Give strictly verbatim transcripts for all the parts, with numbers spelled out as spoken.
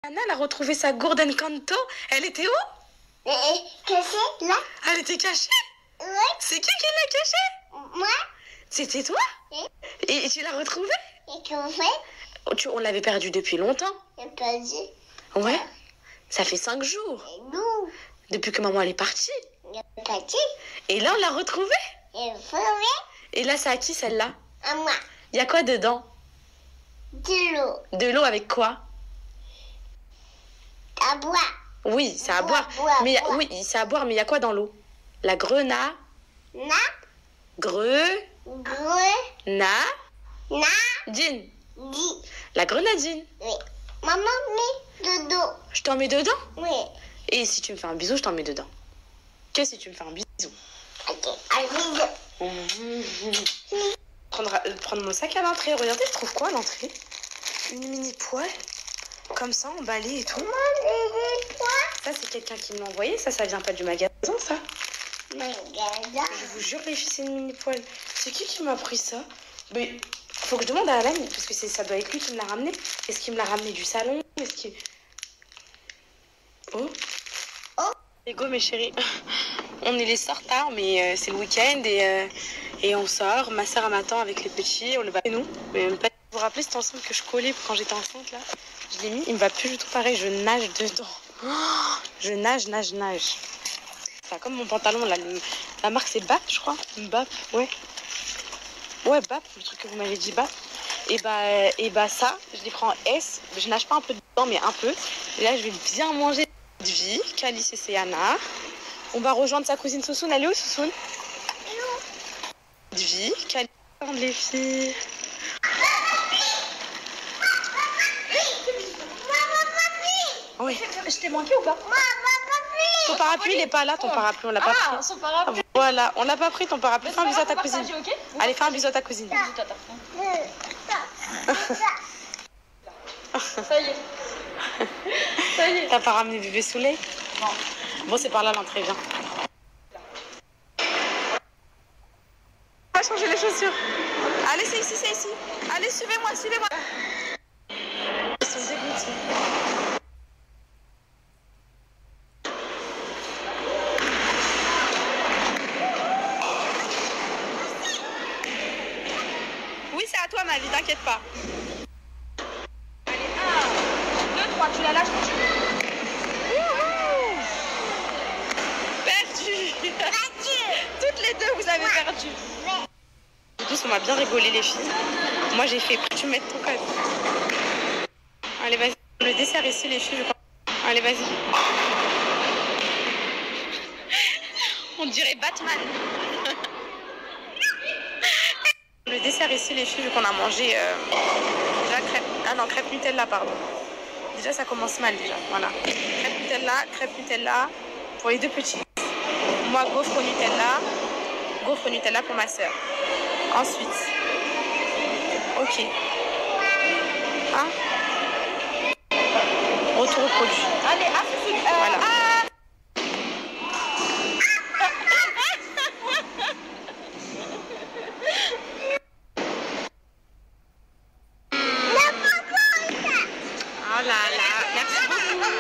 Anna, elle a retrouvé sa gourde Encanto. Elle était où? Euh, cachée, là. Elle était cachée? Ouais. C'est qui qui l'a cachée? Moi. C'était toi? Oui. Et tu l'as retrouvée? Et qu'on fait? Oh, tu- On l'avait perdue depuis longtemps. J'ai perdu. Ouais. Ça fait cinq jours. Et nous. Depuis que maman elle est partie. J'ai perdu. Et là, on l'a retrouvée. Et forêt. Et là, c'est à qui celle-là? À moi. Il y a quoi dedans? De l'eau. De l'eau avec quoi? À boire. Oui, c'est à Boire, boire. boire, Mais boire. oui, c'est à boire, mais il y a quoi dans l'eau? La grenade. Na. Gre. Gre. Na. Na. Dine. Dit. La grenadine. Oui. Maman met de dos. Je t'en mets dedans? Oui. Et si tu me fais un bisou, je t'en mets dedans. Que si tu me fais un bisou? Ok. Allez. Prendre, euh, prendre mon sac à l'entrée. Regardez, je trouve quoi à l'entrée? Une mini poêle. Comme ça, emballée et tout. Maman, les pois. Ça, c'est quelqu'un qui me l'a envoyé. Ça, ça vient pas du magasin, ça. Magasin. Je vous jure, les filles, c'est une mini poêle. C'est qui qui m'a pris ça? Mais faut que je demande à Alain, parce que c'est- ça doit être lui qui me l'a ramené. Est-ce qu'il me l'a ramené du salon? Est-ce qu'il... Oh. Oh. Les go, mes chéris. On est les sort tard, mais euh, c'est le week-end et, euh, et on sort. Ma soeur m'attend avec les petits. On le va chez nous. Mais même pas... Vous vous rappelez cet ensemble que je collais quand j'étais enceinte là? Je l'ai mis. Il me va plus du tout pareil. Je nage dedans. Oh, je nage, nage, nage. Enfin, comme mon pantalon là. Le... La marque c'est B A P, je crois. B A P, ouais. Ouais, B A P, le truc que vous m'avez dit B A P. Et bah, et bah ça, je les prends en S. Je nage pas un peu dedans, mais un peu. Et là, je vais bien manger de vie. Calice et Céana. On va rejoindre sa cousine Sousoune. Elle est où, Sousoune? De vie. Calice, les filles. Oui. Je t'ai manqué ou pas? Ton parapluie, il est pas là, ton parapluie, on l'a pas Ah, pris. son parapluie. Voilà, on l'a pas pris, ton parapluie. Fais un bisou à ta cousine. Ok. Allez, fais un bisou à ta cousine. Bisous, tata. Ça y est. Ça y est. T'as pas ramené bébé Souley? Non. Bon, c'est par là l'entrée, viens. On va changer les chaussures. Allez, c'est ici, c'est ici. Allez, suivez-moi, suivez-moi. Ils sont dégoûtés. Oui, c'est à toi, Mali, t'inquiète pas. Allez, un, deux, trois, tu la lâches quand tu veux. Perdu. Toutes les deux, vous avez perdu. Tous, on m'a bien rigolé, les filles. Moi, j'ai fait, tu mets ton code. Allez, vas-y. Le dessert ici, les filles, je crois. Allez, vas-y. On dirait Batman. Le dessert ici, les filles, vu qu'on a mangé euh, déjà crêpe. Ah non, crêpe Nutella, pardon. Déjà, ça commence mal, déjà. Voilà. Crêpe Nutella, crêpe Nutella pour les deux petits. Moi, gaufre au Nutella. Gaufre au Nutella pour ma soeur. Ensuite. Ok. Hein? Retour au produit. Allez, à ce euh, Voilà. ah. Oh là là. Merci beaucoup.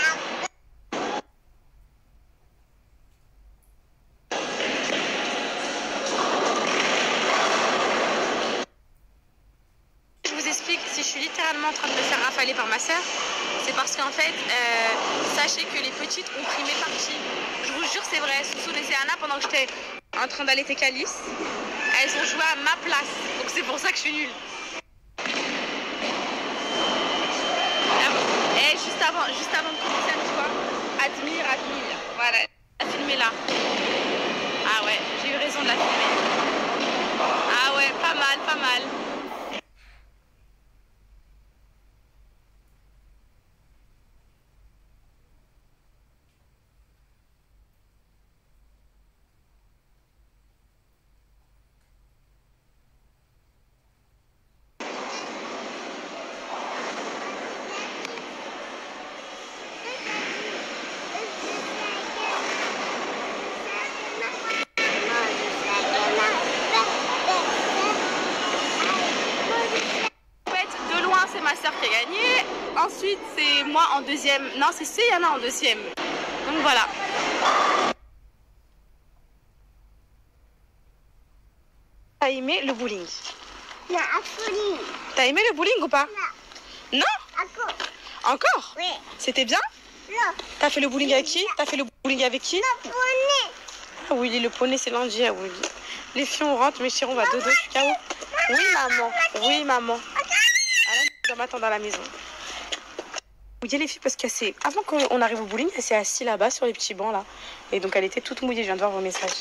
Je vous explique, si je suis littéralement en train de me faire rafaler par ma soeur, c'est parce qu'en fait, euh, sachez que les petites ont pris mes parties. Je vous jure, c'est vrai. Sousoune et Céana, pendant que j'étais en train d'allaiter Calice, elles ont joué à ma place. Donc c'est pour ça que je suis nulle. Et juste avant, juste avant de commencer, tu vois, admire, admire. Voilà, la filmer là. Ah ouais, j'ai eu raison de la filmer. Ah ouais, pas mal, pas mal. moi en deuxième. Non, c'est Céana en deuxième. Donc voilà. T'as aimé le bowling? Non, à folie. T'as aimé le bowling ou pas? Non. Non? Encore. Encore? Oui. C'était bien? Non. T'as fait le bowling avec qui? T'as fait le bowling avec qui? Le poney. Ah oui, le poney, c'est lundi, ah oui. Les filles, on rentre, mais chérie, on va dodo, je suis K O. Oui, maman. Oui, maman. Alain doit m'attendre à la maison. Oui, les filles, parce que c'est avant qu'on arrive au bowling, elle s'est assise là-bas sur les petits bancs, là. Et donc, elle était toute mouillée, je viens de voir vos messages.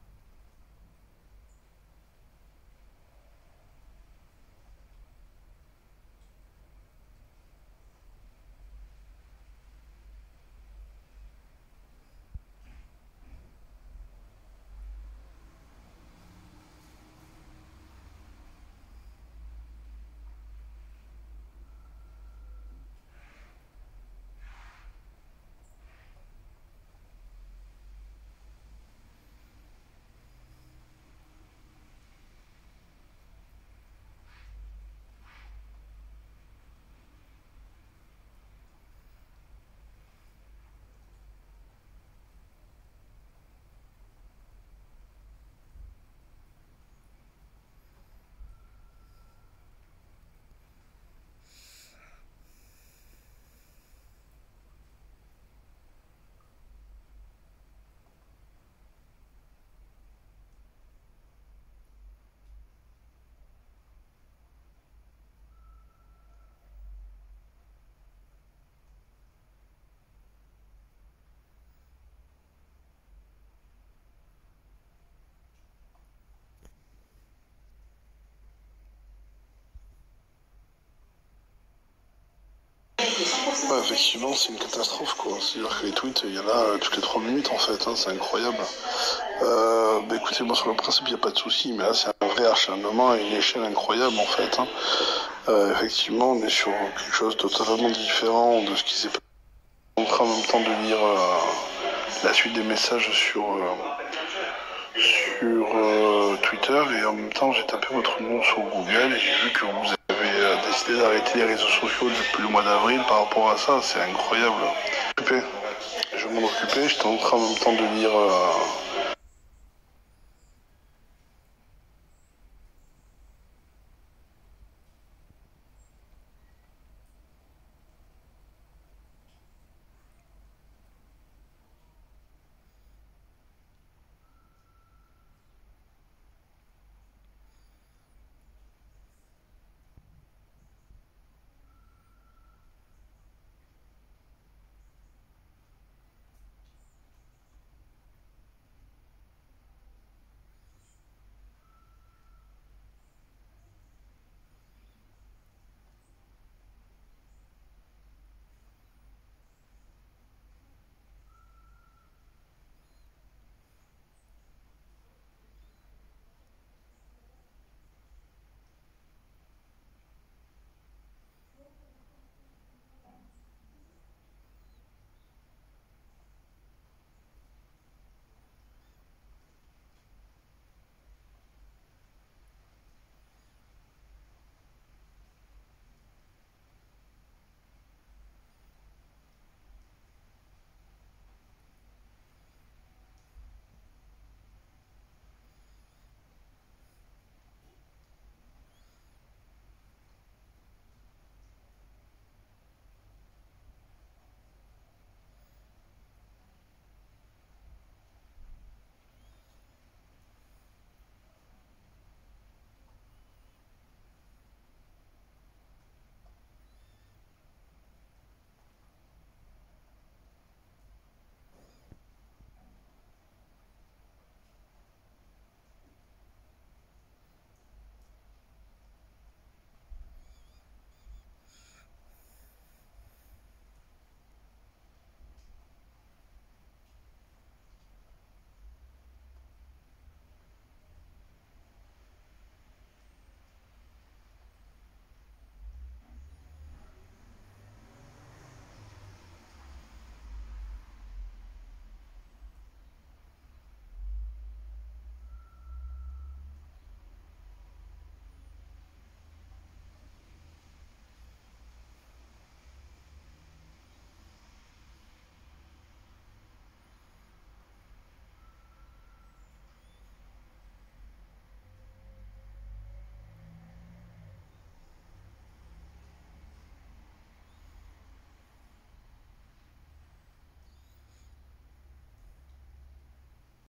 Ouais, effectivement, c'est une catastrophe, quoi. C'est-à-dire que les tweets, il y en a euh, toutes les trois minutes, en fait, hein, c'est incroyable. Euh, bah écoutez, moi, sur le principe, il n'y a pas de souci, mais là, c'est un vrai acharnement à une échelle incroyable, en fait. Hein. Euh, effectivement, on est sur quelque chose de totalement différent de ce qui s'est passé. On est en train en même temps de lire euh, la suite des messages sur, euh, sur euh, Twitter, et en même temps, j'ai tapé votre nom sur Google, et j'ai vu que vous avez euh, décidé d'arrêter les réseaux sociaux depuis le mois d'avril par rapport à ça, c'est incroyable. Je vais m'en occuper, j'étais en train en même temps de lire... Euh,